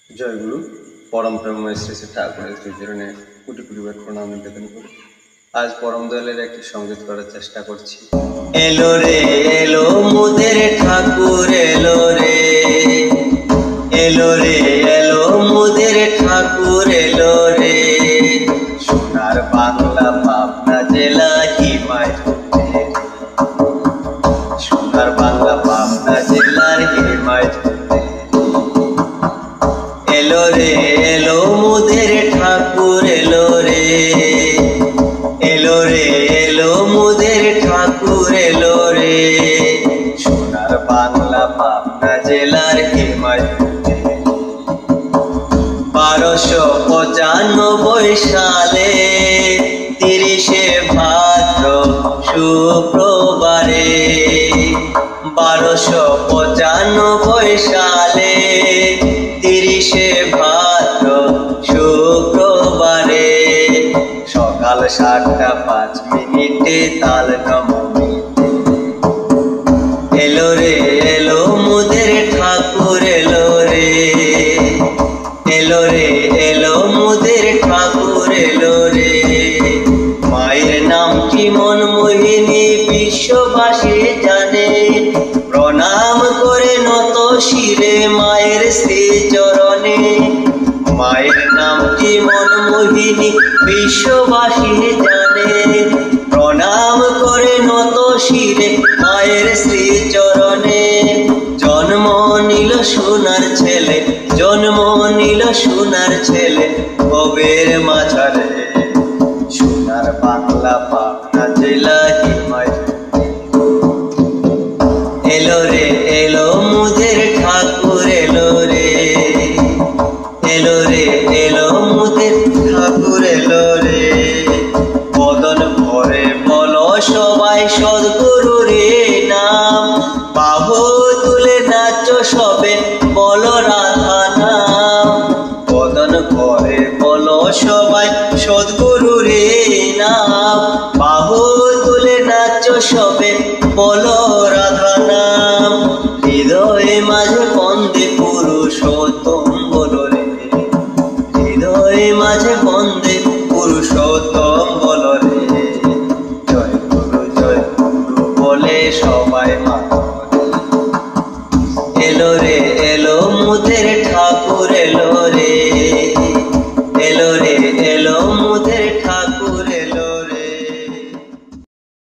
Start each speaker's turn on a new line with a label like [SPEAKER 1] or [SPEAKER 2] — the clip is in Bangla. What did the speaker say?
[SPEAKER 1] জয়গুরু পরম প্রেমময় শ্রী শ্রী ঠাকুরের শ্রীচরণে কোটি কোটিবার প্রণাম নিবেদন করি। আজ পরম দয়ালের একটি সঙ্গীত করার চেষ্টা করছি।
[SPEAKER 2] এলো রে এলো মোদের ঠাকুর এলো রে, এলো রে এলো মোদের ঠাকুর এলো রে। সোনার বাংলা পাবনা জেলা হিমায়তপুরে, সোনার বাংলা পাবনা জেলার হিমায়তপুরে। এলো রে এলো মোদের ঠাকুর এলো রে, এলো রে এলো মোদের ঠাকুর এলো রে। সোনার বাংলা পাবনা জেলার হিমায়তপুরে। 1295 সালে 30শে ভাদ্র শুক্রবারে, 1295 সালে 30শে ভাদ্র শুক্রবারে। সকাল 7টা 5 তাল নবমীতে। এলো রে এলো মোদের ঠাকুর এলো রে, এলো রে এলো মোদের ঠাকুর এলো রে। মায়ের নামটি মনমোহিনী বিশ্ববাসী জানে, প্রণাম করে নত শিরে মায়ের শ্রীচরণে। মায়ের নামটি মনমোহিনী বিশ্ববাসী জানে, প্রণাম করে নত শিরে মায়ের শ্রীচরণে। জন্ম নিল সোনার ছেলে, জন্ম নিল সোনার ছেলে ভবের মাঝারে। সোনার বাংলা পাবনা জেলা হিমায়তপুরে। এলো রে এলো মোদের ঠাকুর এলো রে, এলো রে এলো মোদের ঠাকুর এলো রে। বদন ভরে বলো সবাই সদ্গুরুর নাম, বাহু তুলে নাচ সবে বলো রাধা নাম। বদন ভরে বলো সবাই সদ্গুরুর নাম, বাহু তুলে নাচ সবে বলো রাধা নাম। হৃদয়ে মাঝে বন্দে পুরুষোত্তম বলো রে, হৃদয়ে মাঝে বন্দে পুরুষোত্তম বলো রে। জয় গুরু বলে সবাই মা